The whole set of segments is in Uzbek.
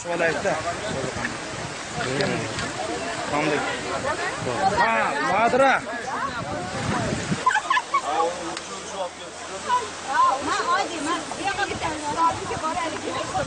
ochib olaylik-da. Qanday? Ha, Madra. Ma oydi, men bu yoqqa ketaman. Oldiga boraylik.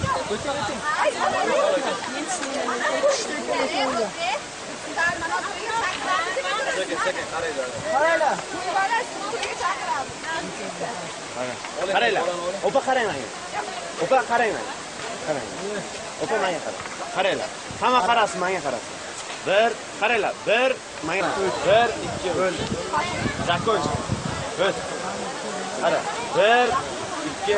Qaranglar. Opa qarang menga. Opa qarang menga. Qarang. Opa menga qarang. Qaranglar. Hamma qarasin, menga qarasin. Bir, qaranglar. Bir, menga. 1, 2, bo'ldi. Закончи. Bo'l. Qara. 1, 2,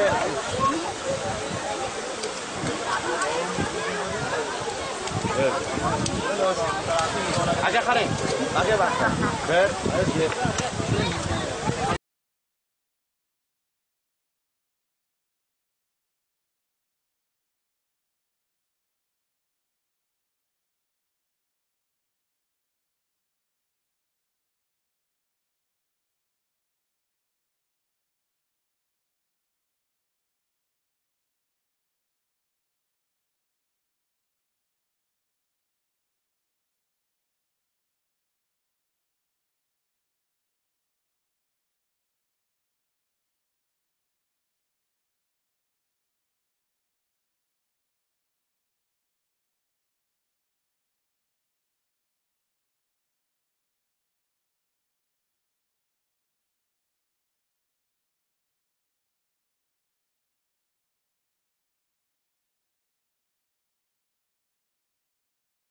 3. Aga qarang. Aga bak. 1, 2.